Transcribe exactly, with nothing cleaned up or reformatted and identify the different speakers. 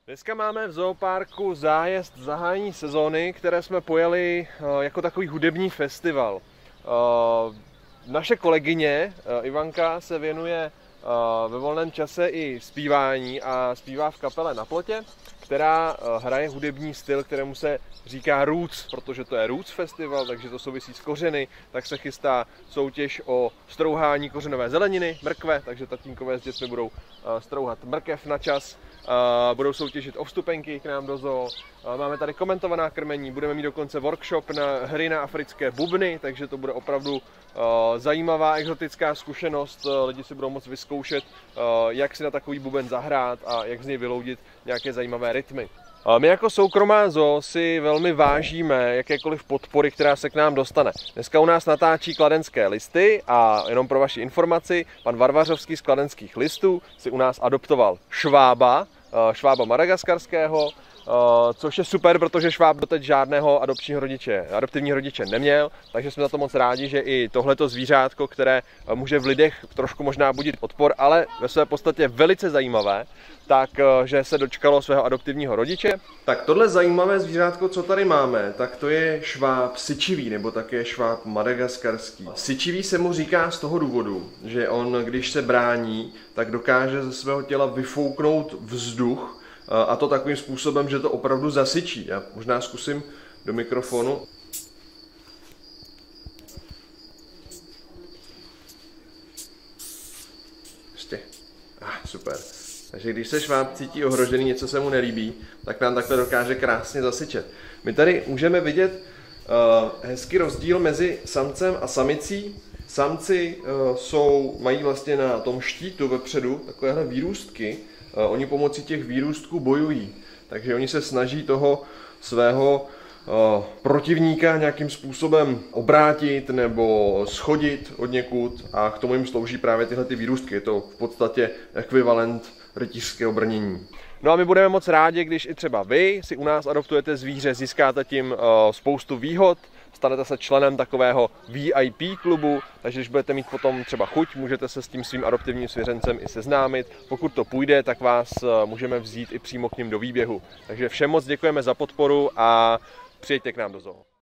Speaker 1: Dneska máme v zooparku zájezd zahájení sezóny, které jsme pojeli jako takový hudební festival. Naše kolegyně Ivanka se věnuje ve volném čase i zpívání a zpívá v kapele Na plotě, která hraje hudební styl, kterému se říká Roots, protože to je Roots festival, takže to souvisí s kořeny, tak se chystá soutěž o strouhání kořenové zeleniny, mrkve, takže tatínkové s dětmi budou strouhat mrkev na čas, budou soutěžit o vstupenky k nám do zoo, máme tady komentovaná krmení, budeme mít dokonce workshop na hry na africké bubny, takže to bude opravdu zajímavá exotická zkušenost, lidi si budou moct vyzkoušet, jak si na takový buben zahrát a jak z něj vyloudit nějaké zajímavé rytmy. My jako soukromá zoo si velmi vážíme jakékoliv podpory, která se k nám dostane. Dneska u nás natáčí Kladenské listy a jenom pro vaši informaci, pan Varvařovský z Kladenských listů si u nás adoptoval švába, švába madagaskarského, což je super, protože šváb doteď žádného adopčního rodiče, adoptivního rodiče neměl, takže jsme za to moc rádi, že i tohleto zvířátko, které může v lidech trošku možná budit odpor, ale ve své podstatě velice zajímavé, takže se dočkalo svého adoptivního rodiče. Tak tohle zajímavé zvířátko, co tady máme, tak to je šváb syčivý, nebo také šváb madagaskarský. Syčivý se mu říká z toho důvodu, že on, když se brání, tak dokáže ze svého těla vyfouknout vzduch, a to takovým způsobem, že to opravdu zasyčí. Já možná zkusím do mikrofonu. Ještě. Ah, super. Takže když se šváb cítí ohrožený, něco se mu nelíbí, tak nám takhle dokáže krásně zasyčet. My tady můžeme vidět uh, hezký rozdíl mezi samcem a samicí. Samci uh, jsou, mají vlastně na tom štítu vepředu takovéhle výrůstky. Uh, oni pomocí těch výrůstků bojují. Takže oni se snaží toho svého uh, protivníka nějakým způsobem obrátit nebo schodit od někud a k tomu jim slouží právě tyhle ty výrůstky. Je to v podstatě ekvivalent rytířského brnění. No a my budeme moc rádi, když i třeba vy si u nás adoptujete zvíře, získáte tím uh, spoustu výhod, stanete se členem takového V I P klubu, takže když budete mít potom třeba chuť, můžete se s tím svým adoptivním svěřencem i seznámit. Pokud to půjde, tak vás uh, můžeme vzít i přímo k nim do výběhu. Takže všem moc děkujeme za podporu a přijďte k nám do zoo.